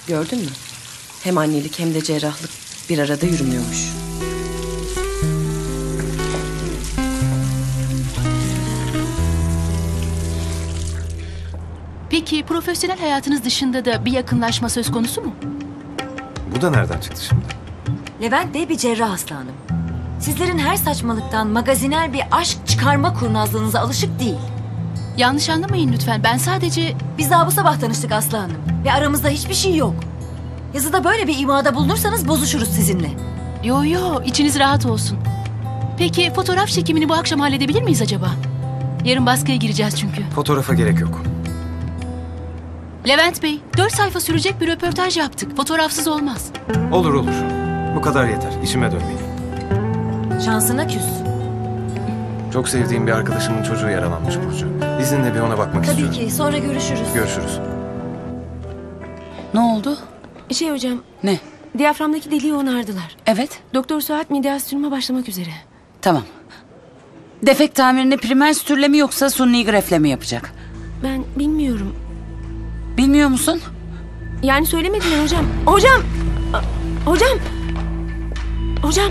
Gördün mü? Hem annelik hem de cerrahlık bir arada yürümüyormuş. Peki profesyonel hayatınız dışında da bir yakınlaşma söz konusu mu? Bu da nereden çıktı şimdi? Levent Bey bir cerrah Aslı Hanım. Sizlerin her saçmalıktan magazinel bir aşk çıkarma kurnazlığınıza alışık değil. Yanlış anlamayın lütfen. Ben sadece... Biz daha bu sabah tanıştık Aslı Hanım. Ve aramızda hiçbir şey yok. Yazıda böyle bir imada bulunursanız bozuşuruz sizinle. Yo, içiniz rahat olsun. Peki fotoğraf çekimini bu akşam halledebilir miyiz acaba? Yarın baskıya gireceğiz çünkü. Fotoğrafa gerek yok. Levent Bey, 4 sayfa sürecek bir röportaj yaptık. Fotoğrafsız olmaz. Olur. Bu kadar yeter. İşime dönmeliyim. Şansına küs. Çok sevdiğim bir arkadaşımın çocuğu yaralanmış Burcu. İzinle bir ona bakmak istiyorum. Tabii ki. Sonra görüşürüz. Görüşürüz. Ne oldu? Hocam, Ne? diyaframdaki deliği onardılar. Evet, Doktor Suat mideastyonuma başlamak üzere. tamam. Defekt tamirini primer sütürle mi yoksa sunni grefle mi yapacak? Ben bilmiyorum. Bilmiyor musun? Yani söylemediler hocam. Hocam! Hocam! Hocam!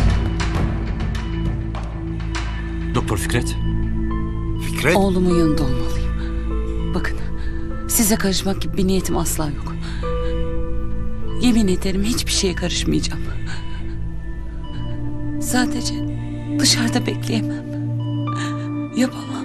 Doktor Fikret. Fikret? Oğlumun yanında olmalıyım. Bakın, size karışmak gibi bir niyetim asla yok. Yemin ederim hiçbir şeye karışmayacağım. Sadece dışarıda bekleyemem. Yapamam.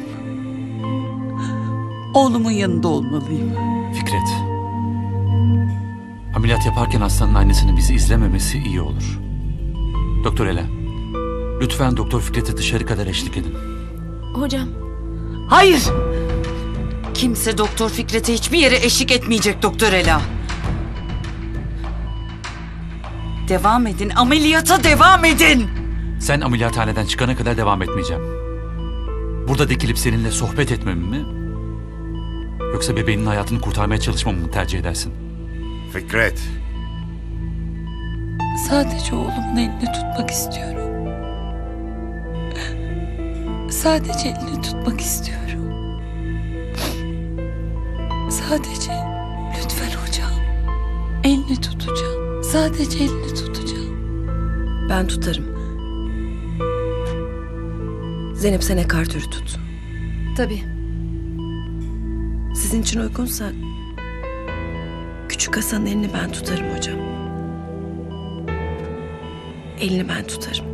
Oğlumun yanında olmalıyım. Fikret. Ameliyat yaparken hastanın annesinin bizi izlememesi iyi olur. Doktor Ela, lütfen Doktor Fikret'e dışarı kadar eşlik edin. Hocam! Hayır! Kimse Doktor Fikret'e hiçbir yere eşlik etmeyecek Doktor Ela. Devam edin, ameliyata devam edin! Sen ameliyathaneden çıkana kadar devam etmeyeceğim. Burada dikilip seninle sohbet etmemi mi? Yoksa bebeğinin hayatını kurtarmaya çalışmamı mı tercih edersin? Fikret. Sadece oğlumun elini tutmak istiyorum. Sadece elini tutmak istiyorum. Sadece lütfen hocam. Elini tutacağım. Sadece elini tutacağım. Ben tutarım. Zeynep sen ekartörü tut. Tabii. Sizin için uygunsa küçük Hasan'ın elini ben tutarım hocam. Elini ben tutarım.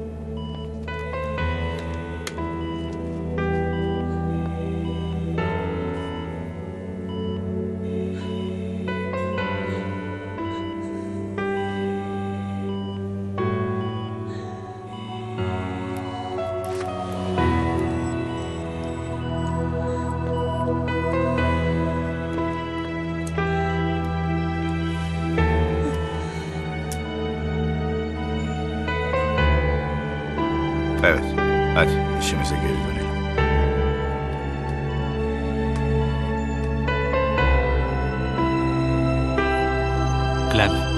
Evet. Hadi işimize geri dönelim. Glenn.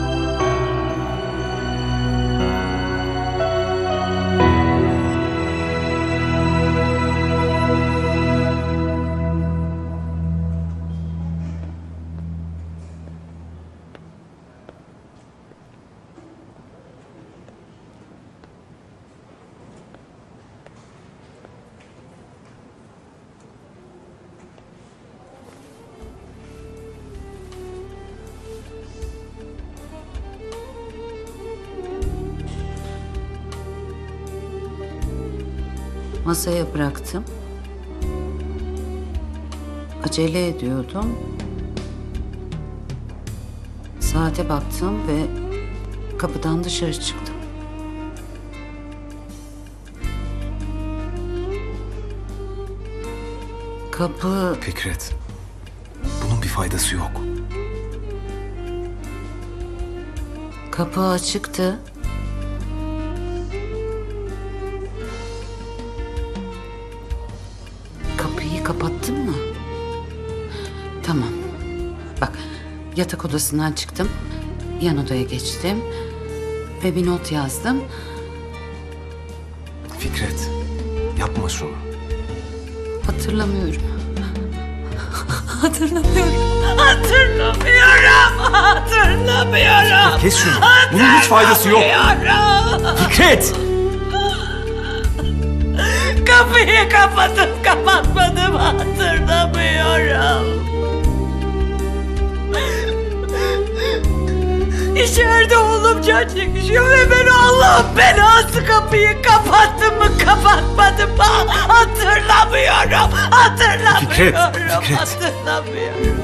Masaya bıraktım. Acele ediyordum. Saate baktım ve kapıdan dışarı çıktım. Kapı... Fikret. Bunun bir faydası yok. Kapı açıktı. Kapıyı kapattın mı? Tamam. Bak, yatak odasından çıktım. Yan odaya geçtim. Ve bir not yazdım. Fikret, yapma şunu. Hatırlamıyorum. Hatırlamıyorum. Hatırlamıyorum. Kes şunu. Bunun hiç faydası yok. Fikret! Kapıyı kapatıp kapatmadım hatırlamıyorum. İçeride oğlum can çekişiyor ve ben Allah'ın belası kapıyı kapattım mı kapatmadım mı hatırlamıyorum. Fikret. Hatırlamıyorum.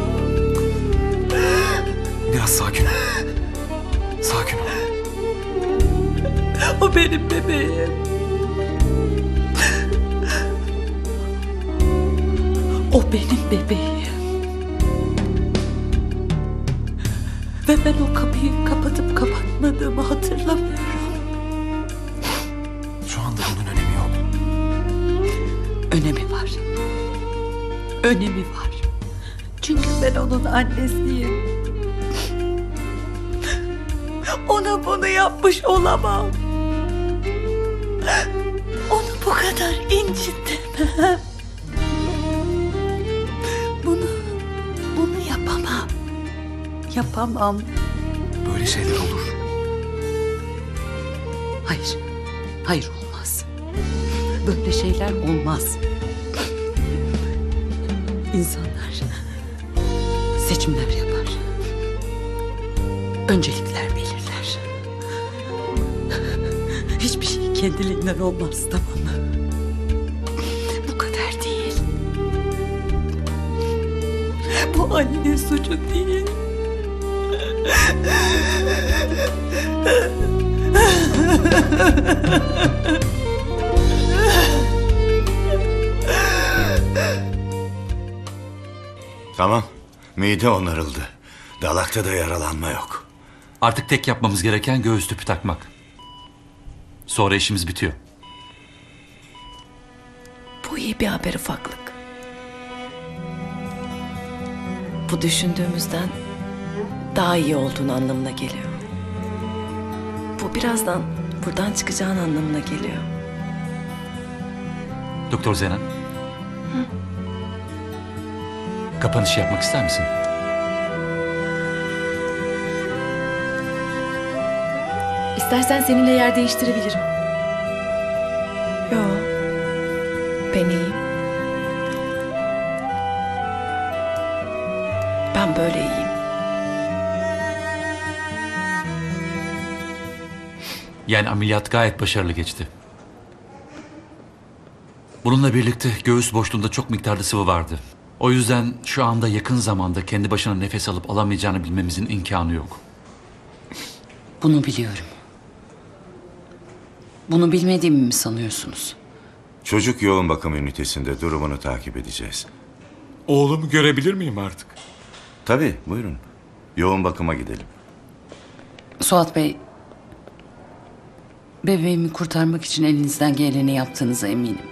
Biraz sakin ol. Sakin ol. O benim bebeğim. O benim bebeğim. Ve ben o kapıyı kapatıp kapatmadığımı hatırlamıyorum. Şu anda bunun önemi yok. Önemi var. Önemi var. Çünkü ben onun annesiyim. Ona bunu yapmış olamam. Onu bu kadar incitemem. Bunu yapamam. Yapamam. Böyle şeyler olur. Hayır. Hayır olmaz. Böyle şeyler olmaz. İnsanlar seçimler yapar. Öncelikler belirler. Hiçbir şey kendiliğinden olmaz, tamam mı? Bu kadar değil. Bu Ali'nin suçu değil. Tamam. Mide onarıldı. Dalakta da yaralanma yok. Artık tek yapmamız gereken göğüs tüpü takmak. Sonra işimiz bitiyor. Bu iyi bir haber ufaklık. Bu düşündüğümüzden daha iyi olduğun anlamına geliyor. Bu birazdan buradan çıkacağın anlamına geliyor. Doktor Zenan. Kapanışı yapmak ister misin? İstersen seninle yer değiştirebilirim. Yo, ben iyiyim. Ben böyle iyiyim. Yani ameliyat gayet başarılı geçti. Bununla birlikte göğüs boşluğunda çok miktarda sıvı vardı. O yüzden şu anda yakın zamanda kendi başına nefes alıp alamayacağını bilmemizin imkanı yok. Bunu biliyorum. Bunu bilmediğimi mi sanıyorsunuz? Çocuk yoğun bakım ünitesinde durumunu takip edeceğiz. Oğlumu görebilir miyim artık? Tabii, buyurun. Yoğun bakıma gidelim. Suat Bey, bebeğimi kurtarmak için elinizden geleni yaptığınıza eminim.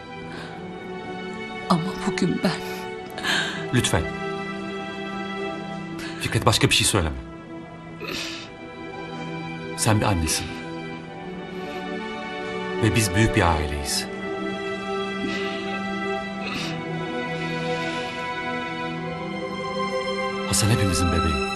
Ama bugün ben... Lütfen. Fikret, başka bir şey söyleme. Sen bir annesin. Ve biz büyük bir aileyiz. Hasan hepimizin bebeği.